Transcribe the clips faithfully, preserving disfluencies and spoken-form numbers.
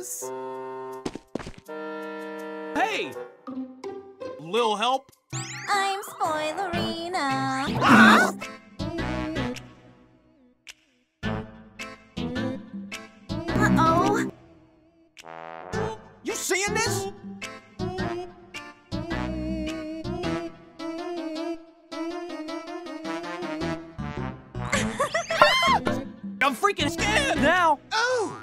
InfiniteFoes. Hey! Lil help? I'm Spoilerina. Ah! Uh-oh. You seeing this? I'm freaking scared now! Oh!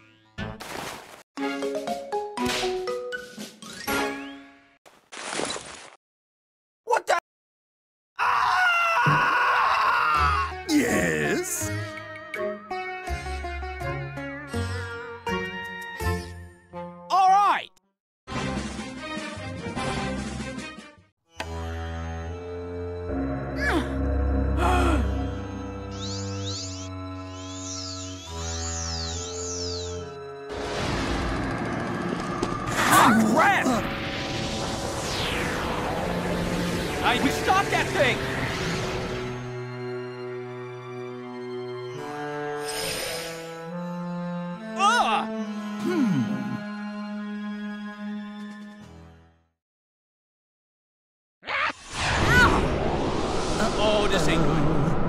What the? Ah! Yes? All right! Crap! I we stop that thing! Ah! Hmm. Oh, this ain't good.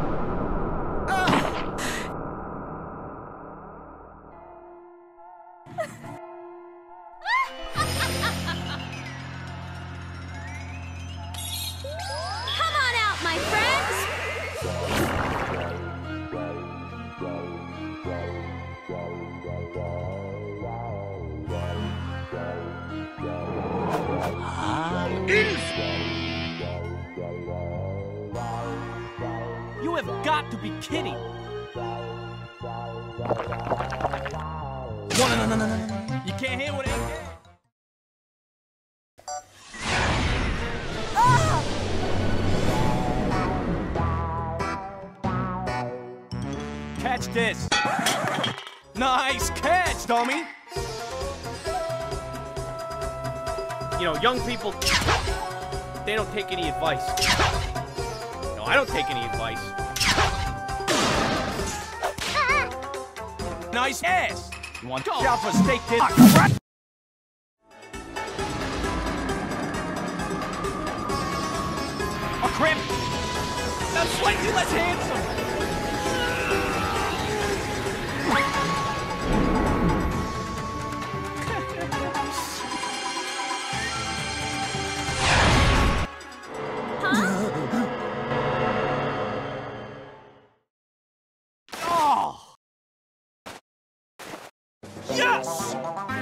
Come on out, my friends. You have got to be kidding! No, no, no, no, no, no, no. You can't hear what ain't there. Ah! Catch this! Nice catch, dummy! You know, young people, they don't take any advice. No, I don't take any advice. Nice ass! You want to shop for steak, kid? A crib! I'm slightly less handsome! Oh! Yes!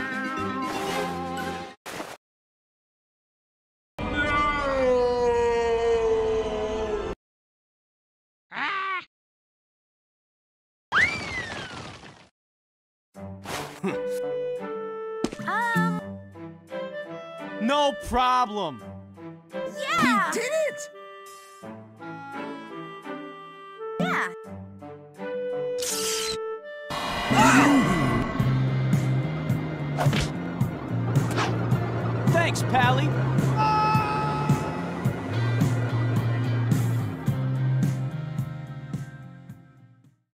Um, No problem. yeah. Did it? Yeah. Thanks, Pally.